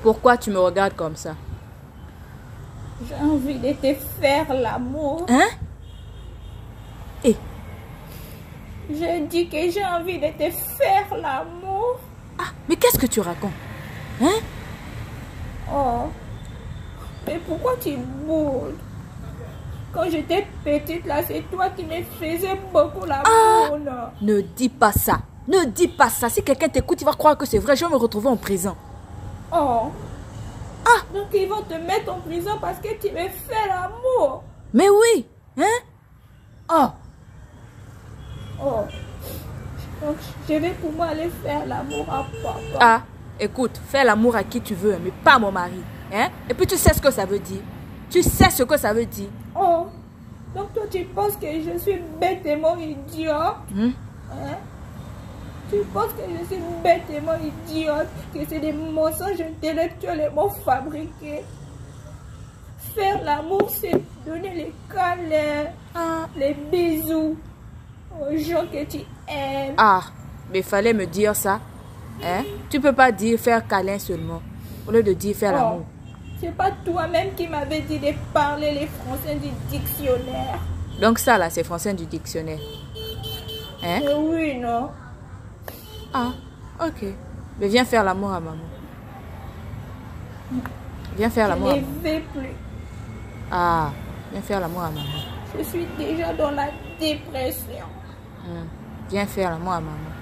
Pourquoi tu me regardes comme ça? J'ai envie de te faire l'amour. Hein? Eh, J'ai dit que j'ai envie de te faire l'amour. ah, mais qu'est-ce que tu racontes? Hein? Oh, mais pourquoi tu boudes? Quand j'étais petite là, c'est toi qui me faisais beaucoup l'amour. Ah, ne dis pas ça. Ne dis pas ça. Si quelqu'un t'écoute, il va croire que c'est vrai. Je vais me retrouver en prison. Oh. Ah. Donc ils vont te mettre en prison parce que tu me fais l'amour. Mais oui. Hein? Oh. Oh. Donc je vais pour moi aller faire l'amour à papa. Ah, écoute, fais l'amour à qui tu veux, mais pas à mon mari. Hein? Et puis tu sais ce que ça veut dire. Tu sais ce que ça veut dire. Oh. Donc toi tu penses que je suis bêtement idiote? Hein? Tu penses que je suis bêtement idiote, que c'est des mensonges intellectuellement fabriqués? Faire l'amour, c'est donner les câlins, les bisous aux gens que tu aimes. Ah, mais il fallait me dire ça. Hein? Tu peux pas dire faire câlin seulement, au lieu de dire faire l'amour. C'est pas toi-même qui m'avais dit de parler les français du dictionnaire. Donc ça là, c'est français du dictionnaire. Hein? Oui, non? Ah, ok. Mais viens faire l'amour à maman. Viens faire l'amour à maman. Je ne vais plus. Ah, viens faire l'amour à maman. Je suis déjà dans la dépression. Viens faire l'amour à maman.